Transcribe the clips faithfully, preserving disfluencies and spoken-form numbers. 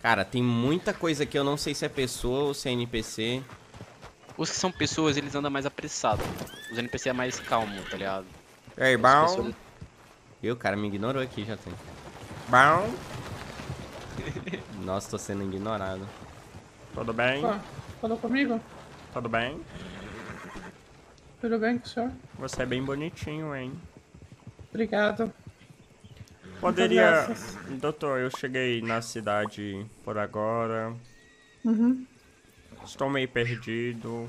Cara, tem muita coisa que eu não sei se é pessoa ou se é N P C. Os que são pessoas, eles andam mais apressados. Os N P C é mais calmo, tá ligado? Ei, As bom. pessoas... E o cara me ignorou aqui, já tem. Bom. Nossa, tô sendo ignorado. Tudo bem? Pô, falou comigo? Tudo bem? Tudo bem com o senhor? Você é bem bonitinho, hein? Obrigado. Poderia... graças. Doutor, eu cheguei na cidade por agora. Uhum. Estou meio perdido.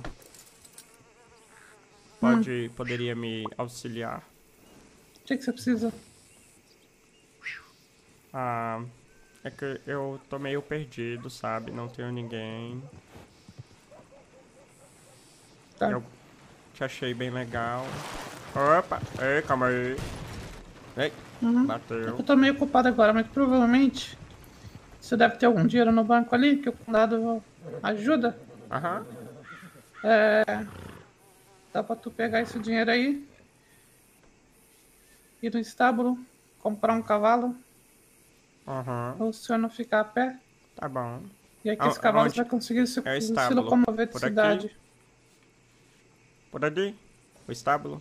Pode... Poderia me auxiliar? O que, que você precisa? Ah... É que eu tô meio perdido, sabe? Não tenho ninguém. Tá. Eu te achei bem legal. Opa! Ei, calma aí. Ei, Uhum. bateu. Eu tô meio ocupado agora, mas provavelmente você deve ter algum dinheiro no banco ali que o condado ajuda. Aham. É... Dá pra tu pegar esse dinheiro aí, ir no estábulo, comprar um cavalo, Aham. ou se o senhor não ficar a pé. Tá bom. E aqui A- esse cavalo aonde? vai conseguir se, É o se estábulo. locomover de Por aqui? cidade. Por ali? O estábulo?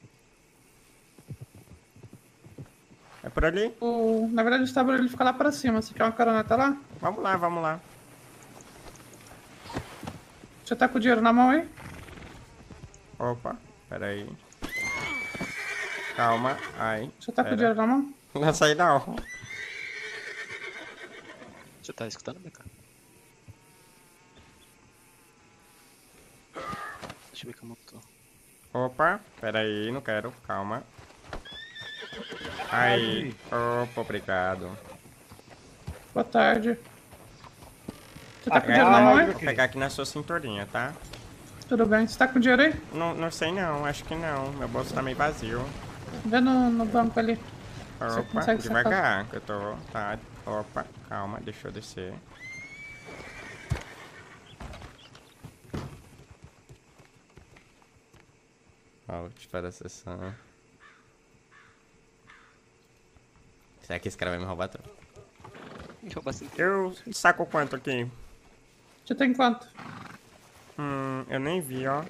É por ali? O... Na verdade o estábulo ele fica lá pra cima. Você quer uma caroneta lá? Vamos lá, vamos lá. Você tá com o dinheiro na mão aí? Opa, peraí. Calma, ai. Você tá com o pera. dinheiro na mão? Não sai não. Você tá escutando, B K? Deixa eu ver como eu tô. Opa, peraí, não quero, calma. Aí, opa, obrigado. Boa tarde. Você tá com o É, dinheiro na mão aí? vou pegar aqui na sua cinturinha, tá? Tudo bem. Você tá com o dinheiro aí? Não, não sei não, acho que não. Meu bolso tá meio vazio. Vê no, no banco ali. Você Opa, consegue sacar? devagar, que eu tô... Tá, opa, calma, deixa eu descer. Alt para a sessão. Será que esse cara vai me roubar tudo? Eu bastante. Eu saco quanto aqui? Você tem quanto? Hum, eu nem vi, ó.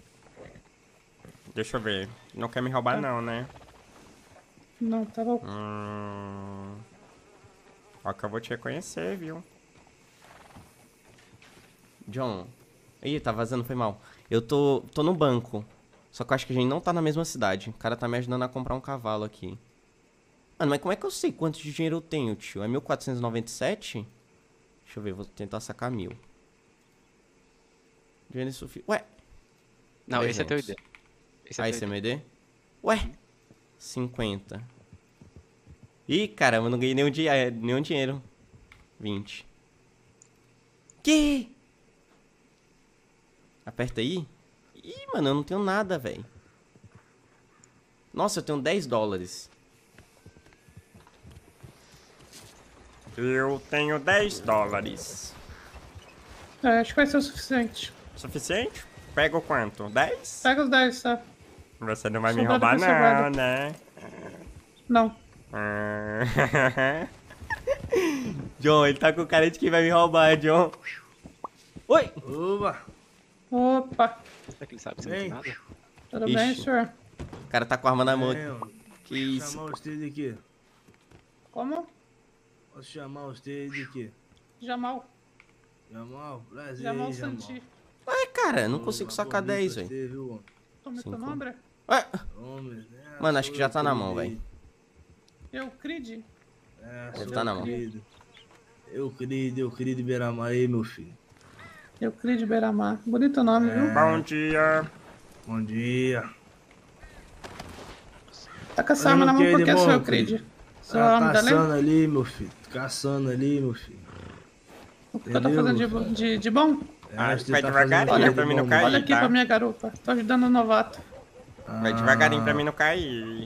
Deixa eu ver. Não quer me roubar Tá. não, né? Não, tá louco. Hum... Ó que eu vou te reconhecer, viu? John. Ih, tá vazando, foi mal. Eu tô, tô no banco. Só que eu acho que a gente não tá na mesma cidade. O cara tá me ajudando a comprar um cavalo aqui. Mano, mas como é que eu sei quanto de dinheiro eu tenho, tio? É mil quatrocentos e noventa e sete? Deixa eu ver, vou tentar sacar mil. Dinheiro insuficiente. Ué? Não, esse é teu trezentos. I D. Esse é Ah, teu esse é I D. meu I D? Ué? cinquenta. Ih, caramba, eu não ganhei nenhum, di nenhum dinheiro. vinte. Que? Aperta aí. Ih, mano, eu não tenho nada, velho. Nossa, eu tenho dez dólares. Eu tenho dez dólares. É, acho que vai ser o suficiente. Suficiente? Pega quanto? dez? Pega os dez, tá? Você não vai me Sobrado roubar pra não, sobrado. né? Não. Ah. John, ele tá com cara de que vai me roubar, John. Oi! Oba! Opa. Será que ele sabe que você não tem Ei. nada? Tudo Ixi. bem, senhor? O cara tá com a arma na mão. É, Que isso? chamar você de quê? Como? Posso chamar você de quê? Jamal. Jamal? Prazer, Jamal Jamal. Santi. Ué, cara, eu não consigo sacar Bonito dez, você, velho. viu? Como é teu Cinco. nome? Ué, Homem, né? Mano, acho Sou que já tá na mão, Euclides. Euclide. É, Deve sou tá na mão. Euclides. Euclides, Euclides Beiramar aí, meu filho. Euclide Beiramar. Bonito nome, viu? bom dia. Bom dia. Tá com essa arma na mão Fazendo o por quê que, de seu bom, Euclide? Sua Tá arma da lei? caçando ali, meu filho. Caçando ali, meu filho. O que eu tô Entendeu? fazendo de, bo- de, de bom? É, Ah, você vai tá devagarinho fazendo o quê pra de mim não bom, cair. Olha aqui tá? pra minha garupa. Tô ajudando o novato. Vai devagarinho pra mim não cair.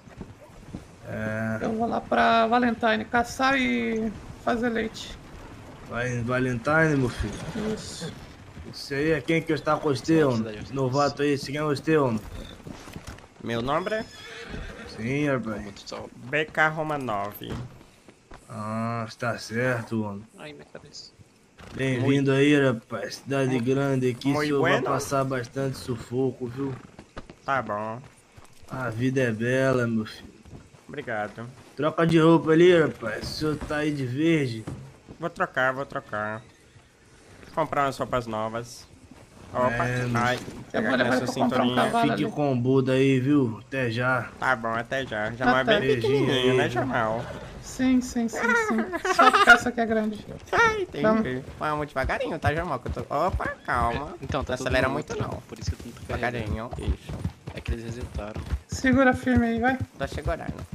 É, Eu vou lá pra Valentine caçar e fazer leite. vai Valentine, meu filho. Isso. Isso aí é quem que está com você, homem? Esse novato aí, esse quem é você, homem? Meu nome é Sim, rapaz. Muito só. B K Roma nove. Ah, mas tá certo, mano. Ai, minha cabeça. Bem-vindo aí, rapaz. Cidade grande aqui, Muito o senhor vai bueno. passar bastante sufoco, viu? Tá bom. A vida é bela, meu filho. Obrigado. Troca de roupa ali, rapaz. O senhor tá aí de verde. Vou trocar, vou trocar. Comprar umas roupas novas. Opa, É, ai, pegar aqui vou levar nessa ele pra comprar um cinturinha. cavalo. Fique ali. com o Buda aí, viu? Até já. Tá bom, até já. Jamal é Até. bem pequenininho, Beijinho aí, né, viu? Jamal? Sim, sim, sim, sim. Só porque essa aqui é grande. Ai, entendi. Vamos. Vamos devagarinho, tá, Jamal? Que eu tô... Opa, calma. Então, tá Não tudo acelera no muito, outro, não. Por isso que eu tenho que carregar. Devagarinho, isso. É que eles resetaram. Segura firme aí, vai. Tá segurando.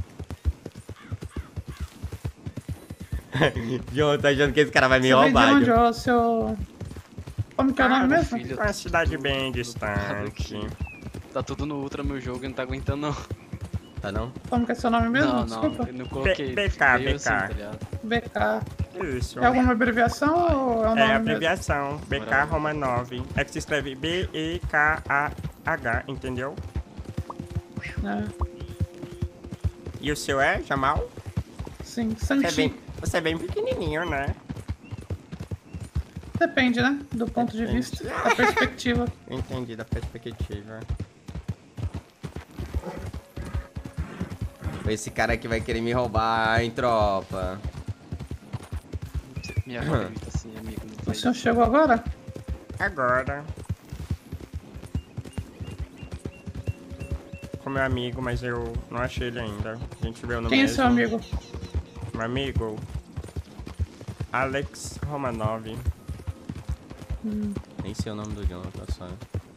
João, tá achando que esse cara vai me Você vem de roubar, onde, João? ó, seu... Como que é o nome mesmo? filho. Uma cidade bem Tá distante. aqui. Tá tudo no Ultra meu jogo e não tá aguentando não. Tá não? Como que é seu nome mesmo? Não, não, Desculpa. eu não coloquei. B- BK, veio assim, BK. tá ligado? B K. Isso. É alguma abreviação ou é o nome É a mesmo? abreviação. B K Roma nove. É que se escreve B E K A H, entendeu? É, E o seu é, Jamal? sim, Você é Sanchi. bem, você é bem pequenininho, né? Depende, né? Do ponto de Depende. vista, da perspectiva. Entendi da perspectiva. Esse cara aqui vai querer me roubar, hein, tropa. Minha avó grita assim, amigo. Não O faz senhor isso. chegou agora? Agora. Com meu amigo, mas eu não achei ele ainda. A gente viu no Quem é mesmo. seu amigo? Meu amigo. Alex Romanov. Hum, Nem sei o nome do John, tá só.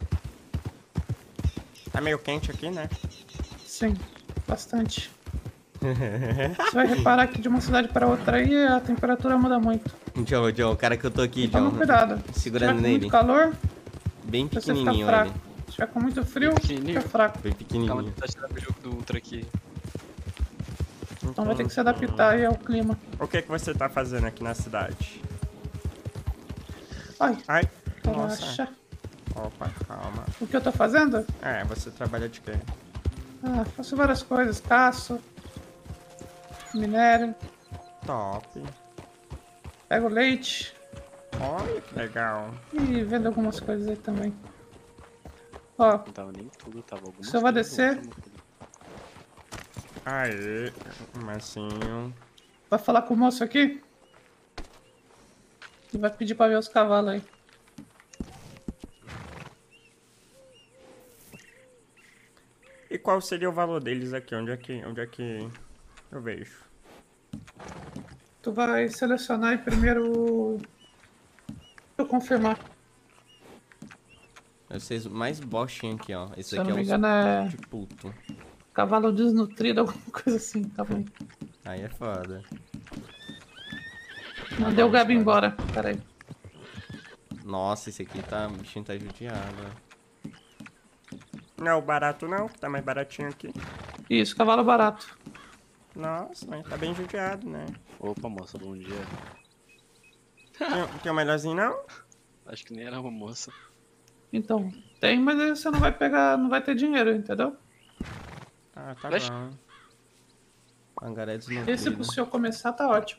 Tá meio quente aqui, né? sim, bastante. Você vai reparar que de uma cidade para outra aí a temperatura muda muito. John, John, o cara que eu tô aqui, Toma John. cuidado. Segurando Se tiver com nele. muito calor, Bem você fica pequenininho fraco. ele. Se tiver com muito frio, Pequenininho? fica fraco. Bem Calma, pequenininho. tentar tirar o jogo do Ultra aqui. Então vai ter que se adaptar aí ao clima. O que que você tá fazendo aqui na cidade? Ai, Ai, nossa. relaxa. Opa, calma. O que eu tô fazendo? É, você trabalha de quê? Ah, faço várias coisas. Caço, minério, Top. pego leite Olha que legal. e vendo algumas coisas aí também. Ó, Não tava nem tudo, tava algumas Se eu vou coisas, descer? outras não. Aê, massinho. vai falar com o moço aqui? E vai pedir pra ver os cavalos aí. E qual seria o valor deles aqui? Onde é que, onde é que eu vejo? Tu vai selecionar aí primeiro. Deixa eu confirmar. Vocês mais bochinho aqui, ó. Esse Se eu aqui não é me os engano é de puto. cavalo desnutrido, alguma coisa assim, tá bom. Aí é foda. Mandei o Gabi embora, peraí. Nossa, esse aqui tá. O bichinho tá judiado. Não, barato não, que tá mais baratinho aqui. Isso, cavalo barato. Nossa, mas tá bem judiado, né? Opa, moça, bom dia. Tem, tem um melhorzinho não? Acho que nem era uma moça. Então, tem, mas aí você não vai pegar, não vai ter dinheiro, entendeu? Ah, tá Oxe. bom. Pangaré Esse desnutrido. pro senhor começar tá ótimo.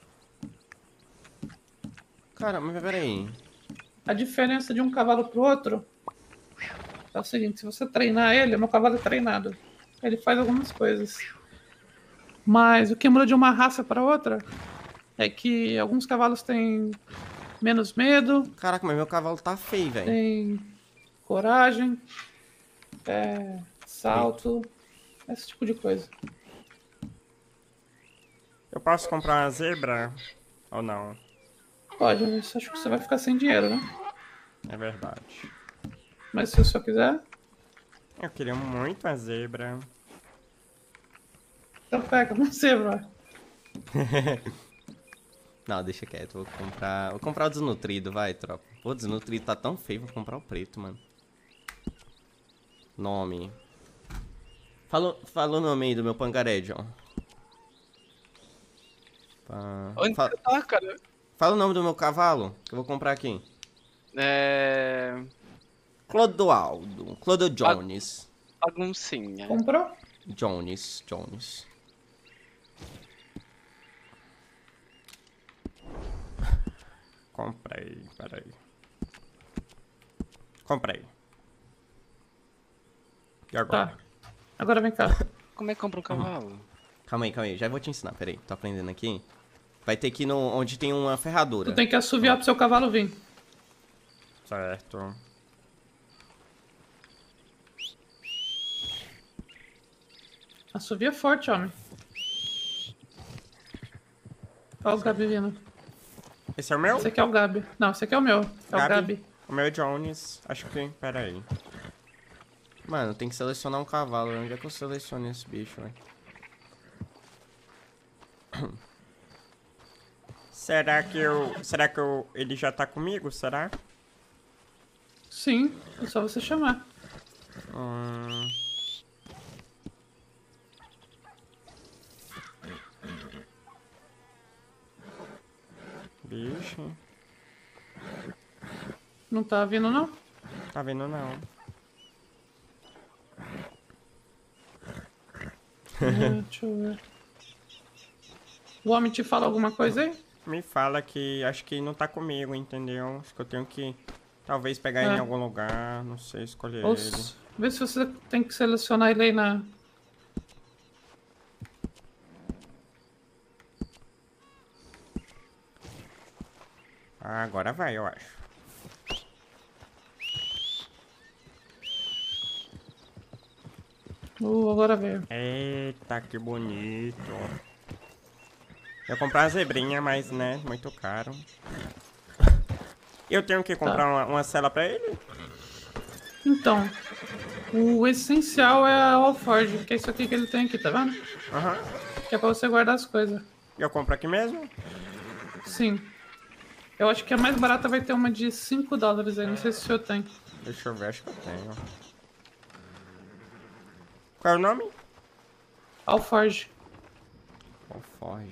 Cara, mas peraí. A diferença de um cavalo pro outro é o seguinte, se você treinar ele, meu cavalo é treinado. Ele faz algumas coisas. Mas o que muda de uma raça para outra é que alguns cavalos têm menos medo, Caraca, mas meu cavalo tá feio, velho. têm coragem, é, salto, esse tipo de coisa. Eu posso comprar uma zebra? Ou não? Pode, mas acho que você vai ficar sem dinheiro, né? É verdade. Mas se o senhor quiser, Eu queria muito uma zebra. então pega, não sei, bro. Não, deixa quieto. Vou comprar. Vou comprar o desnutrido, vai, tropa. Pô, o desnutrido tá tão feio, vou comprar o preto, mano. Nome. Fala, fala o nome aí do meu pangaré, John. Pa- Onde Fa- você tá, cara? Fala o nome do meu cavalo, que eu vou comprar aqui. É... Clodoaldo. Clodo Jones. Baguncinha. Comprou? Jones. Jones. comprei, peraí. Comprei. E agora? Tá. Agora vem cá. Como é que compra um cavalo? Calma aí, calma aí. Já vou te ensinar, peraí. Tô aprendendo aqui. Vai ter que ir no, onde tem uma ferradura. Tu tem que assoviar pro seu cavalo vir. Certo. Assovia forte, homem. Olha o Gabi vindo. Esse é o meu? Esse aqui é o Gabi. Não, esse aqui é o meu. É o Gabi. O meu é Jones. Acho que... Pera aí. Mano, tem que selecionar um cavalo. Onde é que eu seleciono esse bicho, velho? Será que eu... Será que eu... Ele já tá comigo? Será? Sim, é só você chamar. Hum... Bicho... Não tá vindo, não? Tá vendo não. É, deixa eu ver. O homem te fala alguma coisa aí? Me fala que acho que não tá comigo, entendeu? Acho que eu tenho que talvez pegar ele É. em algum lugar, não sei, escolher Ou ele. s- vê se você tem que selecionar ele aí na... Ah, agora vai, eu acho. Uh, agora veio. Eita, que bonito. Eu ia comprar uma zebrinha, mas, né, muito caro. Eu tenho que comprar Tá. uma, uma cela pra ele? Então, o essencial é a Alforge, que é isso aqui que ele tem aqui, tá vendo? Aham. Que é pra você guardar as coisas. Eu compro aqui mesmo? Sim. Eu acho que a mais barata vai ter uma de cinco dólares aí, não sei se o senhor tem. Deixa eu ver, acho que eu tenho. Qual é o nome? Alforge. Alforge.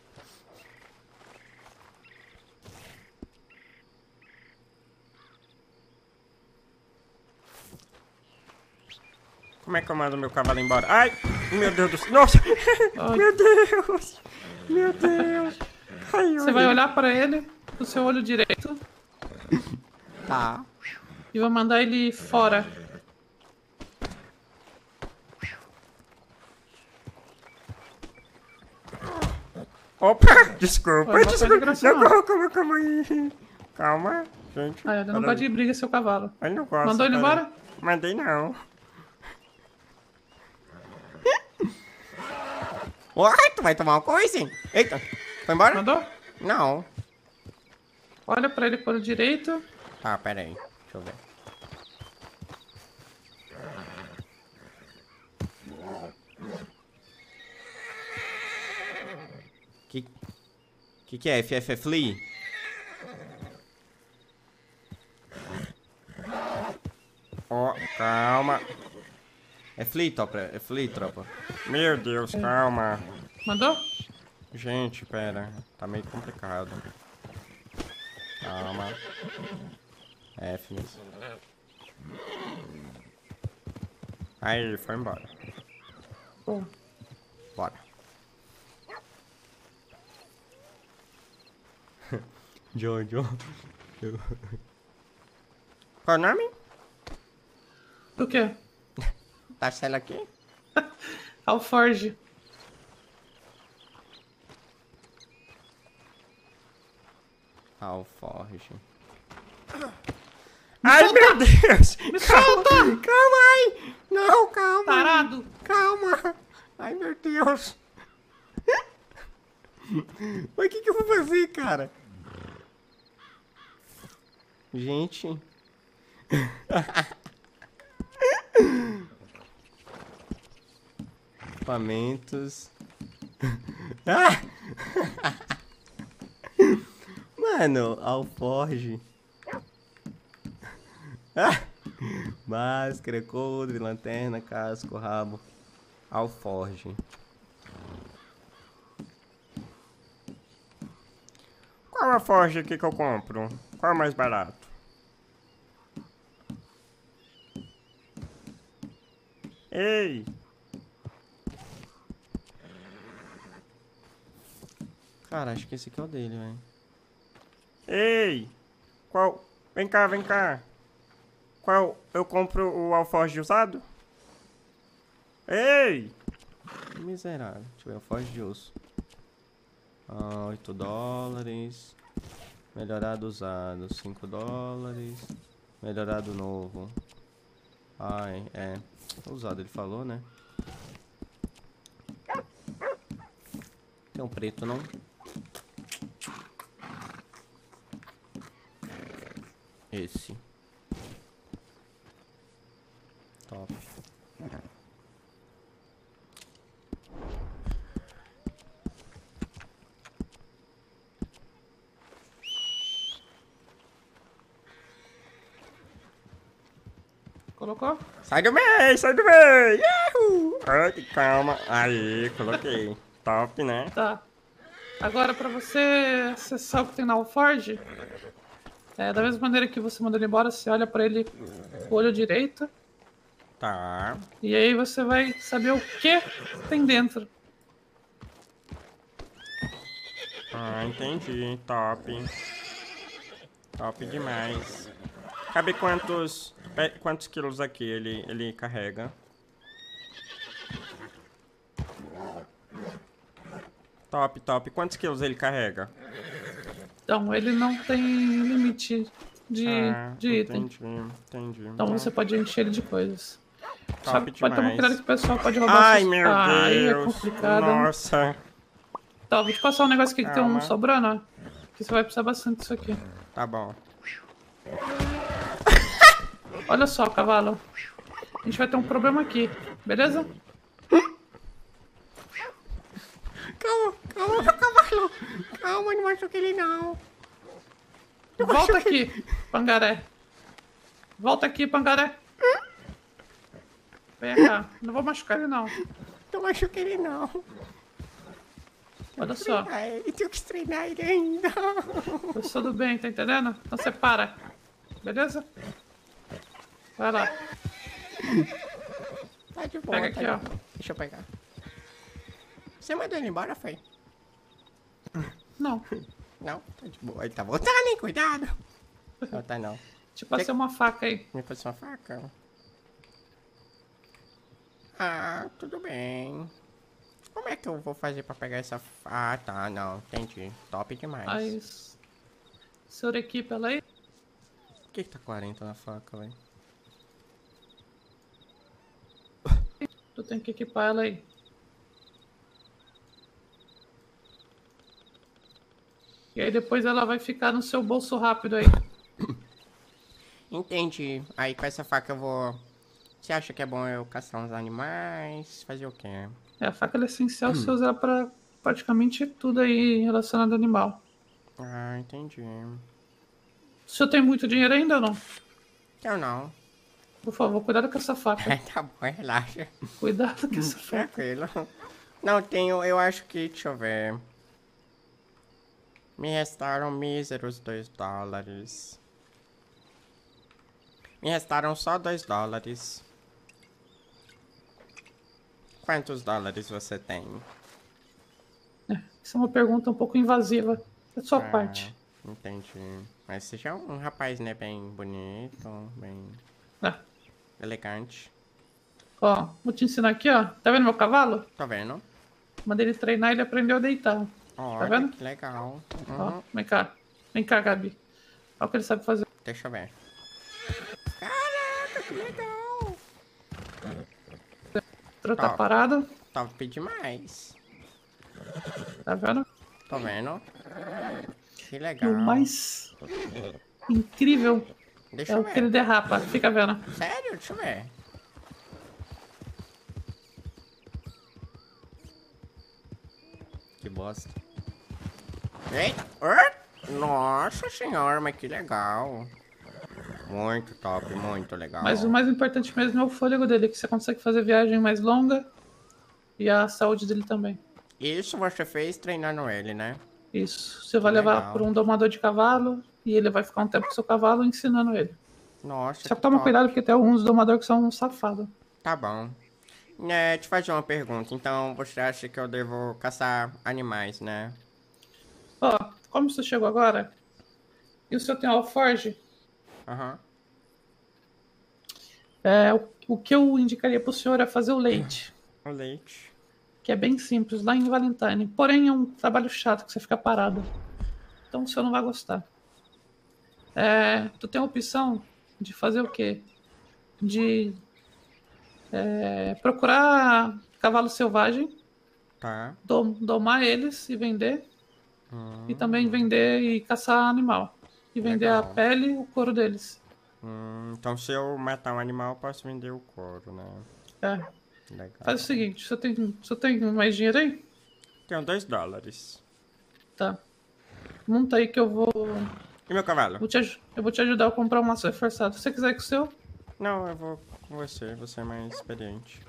Como é que eu mando meu cavalo embora? Ai, meu Deus do céu. Nossa! Ai. Meu Deus! Meu Deus! Caiu Você vai ele. olhar pra ele, com o seu olho direito, Tá. e vai mandar ele fora. Opa! Desculpa, Foi uma desculpa. migração. Não, calma, calma, calma aí. Calma, gente. Ah, ele não peraí. gosta de briga, seu cavalo. Ele não gosta. Mandou ele peraí. embora? Mandei não. Uai, tu vai tomar uma coisa? Eita, foi embora? Mandou? Não. Olha pra ele com o olho direito. Ah, pera aí. Deixa eu ver. Que... Que que é? F F é Flea? Ó, calma. É Flea, tropa. É Flea, tropa. Meu Deus, calma. Mandou? Gente, pera. Tá meio complicado. Calma. F mesmo. Aí, foi embora. Pô. Bora. Jojo. Qual é o nome? Do quê? Tá sendo aqui? Alforge. Alforge. Ai, meu Deus! Me solta! Calma aí! Não, calma! Tarado! Calma! Ai, meu Deus! Mas o que, que eu vou fazer, cara? Gente... Equipamentos... Ah! Mano, Alforge... Ah! Máscara, coldre, lanterna, casco, rabo. Alforge. Qual a forge aqui que eu compro? Qual é o mais barato? Ei! Cara, acho que esse aqui é o dele, velho. Ei! Qual... Vem cá, vem cá. Qual... Eu compro o alforje usado? Ei! Miserável. Deixa eu ver, alforje de osso. Ah, oito dólares. Melhorado usado, cinco dólares. Melhorado novo. Ai, é. Usado, ele falou, né? Tem um preto, não? Esse. Top. Colocou? Sai do meio, sai do meio! Yahoo! Ai, calma. Aí, coloquei. Top, né? Tá. Agora, pra você acessar o que tem na Alforge, é, da mesma maneira que você mandou ele embora, você olha pra ele com o olho direito. Tá. E aí você vai saber o que tem dentro. Ah, entendi. Top. Top demais. Cabe quantos... Quantos quilos aqui ele, ele carrega? Top, top. Quantos quilos ele carrega? Então, ele não tem limite de, Ah, de item. entendi, entendi. Então você pode encher ele de coisas. Só Top que pode tomar demais. cuidado que o pessoal pode roubar Ai, seus... meu ah, aí é Deus. complicado. Nossa. Tá, vou te passar um negócio aqui que tem um Calma. sobrando, ó. Que você vai precisar bastante disso aqui. Tá bom. Olha só, cavalo. A gente vai ter um problema aqui, beleza? Calma, calma, meu cavalo. Calma, não machuca ele não. Volta aqui, pangaré. Volta aqui, pangaré. Vem cá, não vou machucar ele não. Não machuca ele não. Olha só, Ai, tenho que treinar ele ainda. tá tudo bem, tá entendendo? Então você para, beleza? Vai lá, Tá de boa, pega aqui, tá ó. de boa. Deixa eu pegar. Você mandou ele embora, foi? Não, Não, tá de boa. Ele tá voltando, hein? Cuidado. Não, tá não. te passei uma faca aí. Me passou uma faca? Ah, tudo bem. Como é que eu vou fazer pra pegar essa... fa- Ah, tá, não. Entendi. Top demais. Mas... Senhor equipe ela aí? Por que que tá quarenta na faca, velho? Tu tem que equipar ela aí. E aí depois ela vai ficar no seu bolso rápido aí. Entendi. Aí com essa faca eu vou... Você acha que é bom eu caçar uns animais? Fazer o quê? É, a faca ela é essencial você usar pra praticamente tudo aí relacionado ao animal. Ah, entendi. O senhor tem muito dinheiro ainda ou não? Eu não. Por favor, cuidado com essa faca. Tá bom, relaxa. Cuidado com essa faca. Tranquilo. Não, tenho... Eu acho que... Deixa eu ver. Me restaram míseros dois dólares. Me restaram só dois dólares. Quantos dólares você tem? Isso é uma pergunta um pouco invasiva da sua Ah, parte. entendi. Mas você já é um rapaz, né? Bem bonito, bem Ah, elegante. ó, vou te ensinar aqui, ó. Tá vendo meu cavalo? Tá vendo? Mandei ele treinar e ele aprendeu a deitar. Olha, vendo? que legal. Ó, Uhum. vem cá. Vem cá, Gabi. Olha o que ele sabe fazer. Deixa eu ver. Caraca, que legal. O outro tá Ó. parado, Top demais. tá vendo? Tá vendo? Que E legal. o mais incrível Deixa é eu o que ver. ele derrapa. Fica vendo. Sério? Deixa eu ver. Que bosta. Eita! Ah! Nossa senhora, mas que legal. Muito top, muito legal. Mas o mais importante mesmo é o fôlego dele, que você consegue fazer viagem mais longa e a saúde dele também. Isso você fez treinando ele, né? Isso. Você vai levar legal. por um domador de cavalo e ele vai ficar um tempo com seu cavalo ensinando ele. Nossa, Só que toma top. cuidado porque tem alguns domadores que são um safado. Tá bom. É, te fazer uma pergunta. Então, você acha que eu devo caçar animais, né? Ó, como você chegou agora, E o senhor tem alforge? Aham. É, o, o que eu indicaria pro senhor é fazer o leite. O leite. Que é bem simples, lá em Valentine. Porém, é um trabalho chato que você fica parado. Então o senhor não vai gostar. É, tu tem a opção de fazer o quê? De é, procurar cavalo selvagem, Tá. dom- domar eles e vender. Hum, E também vender e caçar animal. E vender a Legal. pele e o couro deles. hum, então se eu matar um animal, eu posso vender o couro, né? É. Legal. Faz o seguinte, você tem, você tem mais dinheiro aí? Tenho dois dólares. Tá. Monta aí que eu vou, E meu cavalo? vou te, aj- eu vou te ajudar a comprar um laço reforçado. Se você quiser com o seu, Não, eu vou com você. Você é mais experiente.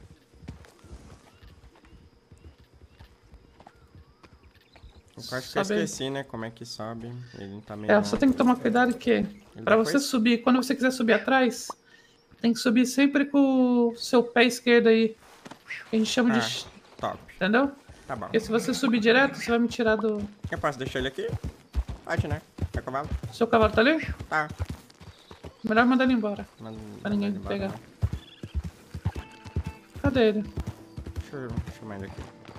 Eu acho que eu Sabe- esqueci, né? Como é que sobe. Ele tá meio... é, você tem que tomar cuidado que pra depois- você subir, quando você quiser subir atrás, tem que subir sempre com o seu pé esquerdo aí. Que a gente chama Ah, de... top. Entendeu? Tá bom. Porque se você subir direto, você vai me tirar do... Eu posso deixar ele aqui? Pode, né? Meu cavalo? Seu cavalo tá ali? Tá. Melhor mandar ele embora. Mas- Pra ninguém mas ele pegar. vai- Cadê ele? Deixa eu chamar ele aqui.